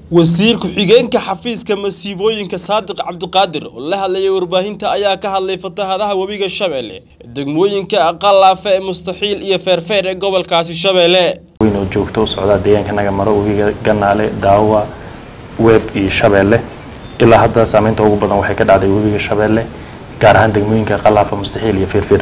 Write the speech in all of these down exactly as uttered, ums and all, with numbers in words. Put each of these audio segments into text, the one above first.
wasiir ku-xigeenka xafiiska masiibooyinka Saadiq Cabdiqaadir oo la hadlayay warbaahinta ayaa ka hadlay fatahaadaha webiga Shabeelle degmooyinka Qalaafe ee Mustaxiil iyo Feerfeer ee gobolkaasi Shabeelle waynu joogto socda deegaanka naga maro webiga Ganaale Daawa Weeb iyo Shabeelle ilaa hadda saameynta ugu badan waxay ka dhacday webiga Shabeelle gaar ahaan degmooyinka Qalaafe Mustaxiil iyo Feerfeer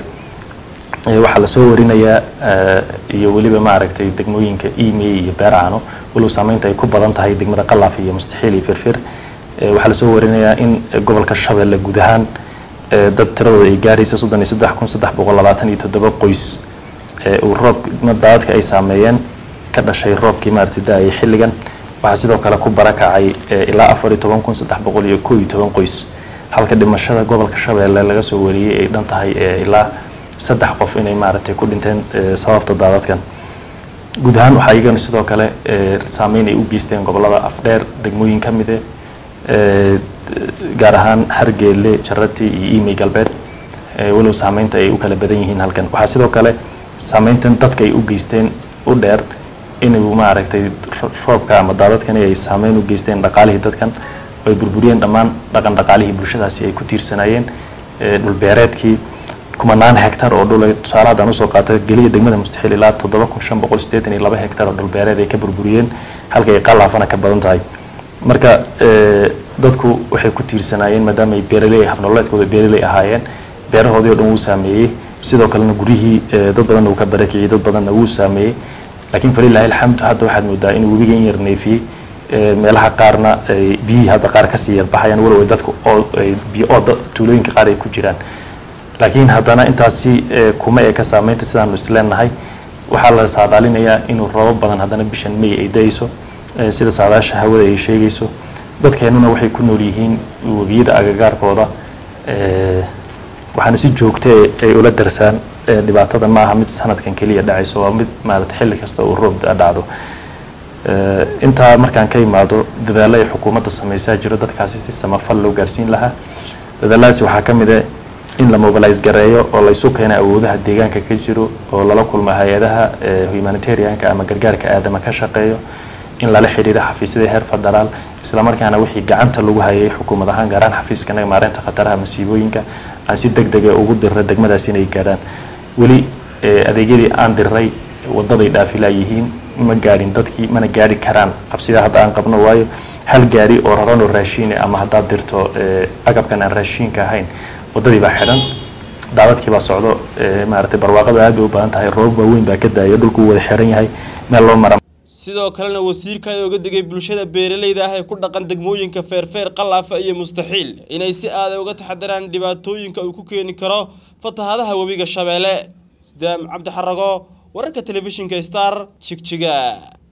waxa la soo warinayaa iyo waliba ma aragtay degmooyinka Iimey iyo Beeraano walow saameynta ay ku badan tahay degmada Qalaafe iyo Mustaxiil iyo Feerfeer waxa la soo warinayaa in gobolka Shabeelle guud ahaan dad tiradooda ay gaarayso soddon iyo saddex kun saddex boqol labaatan iyo toddoba qoys oo roob daadadka ay saameeyeen ka dhashay roobkii maartay daay xilligan waxa sidoo kale ku barakacay ilaa afar iyo toban kun saddex boqol iyo koob iyo toban qoys halka dhimashada gobolka Shabeelle laga soo wariyay ay dhan tahay ilaa saddex qof inay maartay ku dhinteen sababta daadadkan guud ahaan waxa iyagana sidoo kale saameyn ay u geysteen gobolada Afdheer degmooyin ka mid ah gaar ahaan Hargeysa Jarati iyo Iimey Galbeed walow saameynta ay u kala badan yihiin halkan waxa sidoo kale saameyntan dadka ay u geysteen u dheer inuu maartay roobka ama daadadkan ay saameyn u geysteen dhaqaalihii dadkan ay burburiyeen dhammaan dhaqan dhaqaalihii bulshadaasi ay ku tiirsanayeen dhul beereedkii kumanaan hektar oo dhul tusaaladan usoo qaatay geliya degmada Mustaxiil ilaa toddoba kun shan boqol siddeetan iyo laba hektar oo dhul beereed ay ka burburiyeen halka ay Qalaafana ka badan tahay marka dadku waxay ku tiirsanayeen maadaama ay beeraley habnololeedkooda beeraley ahaayeen beerahoodii oo dhan uu saameeyay sidoo kalena gurihii dad badan uu ka barakiyay dad badan uu saameeyay laakiin fariilaahi alxamdu hadda waxaad moodaa in webiga in yar neefiyay meelaha qaarna biyi hadda qaar ka sii baxayaan walow dadku oo biyo oo tuulooyinka qaar ay ku jiraan laakiin haddana intaasi kuma ee ka saameynta sidaan isleenahay waxa la saadaalinayaa inuu roob badan haddana bishan May ay dayso sida saadaasha hawada ay sheegayso dadkeenuna waxay ku nool yihiin webiyada agagaarkooda waxaana si joogto ay ula darsaan dhibaatada ma aha mid sanadkan kaliya dhacayso waa mid maaragtay xilli kasta oo roob dhacdo inta markaan ka imaado dadaalada ay xukuumadda sameeyay jiro dadkaasi si samafal loo gaarsiin lahaa dadaaladaasi waxa ka mid ah in la mobilize gareeyo oo la isu keenay awoodaha deegaanka ka jiro oo lala kulmo hay'adaha humanitarianka ama gargaarka aadama ka shaqeeyo in la la xiriiro xafiisyada heer federaal isla markaana wixii gacanta lagu hayay xukuumad ahaan gaaraan xafiiska naga maareynta khataraha masiibooyinka aan si degdeg ah ugu diray degmadaas inay gaaraan wali adeegyadii aan diray wadaday dhaafilaa yihiin ma gaarin dadkii mana gaari karaan qabsida hadda aan qabno waayo hal gaari oo raran oo raashin ama hadda dirto agabkan aan raashinka ahayn wadadii baa xiran daadadkii baa socdo maartay barwaaqada aad u baahan tahay roob weyn baa ka daayo dhulku wada xiran yahay meel loo maro sidoo kalena wasiirka ayaa uga digay bulshada beeraleyda ah ee ku dhaqan degmooyinka Feerfeer Qalaafe iyo Mustaxiil inay si aad uga taxadaraan dhibaatooyinka uu ku keeni karo fatahaadaha webiga Shabeelle Sidaam Cabdi Xarago wararka telefishinka Star Jigjiga